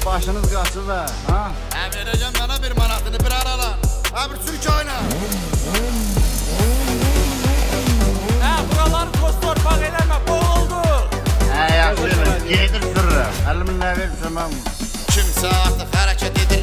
başınız qaçır və, ha? Verəcəm mənə bir manatını bir aralan. Bir sürük oyna. Buraları toz torpaq eləmə, boğulduq. Yaxşı, gedir sürürəm. Əlimin nə verirsə mən... Kimsə artıq hərəkət edir.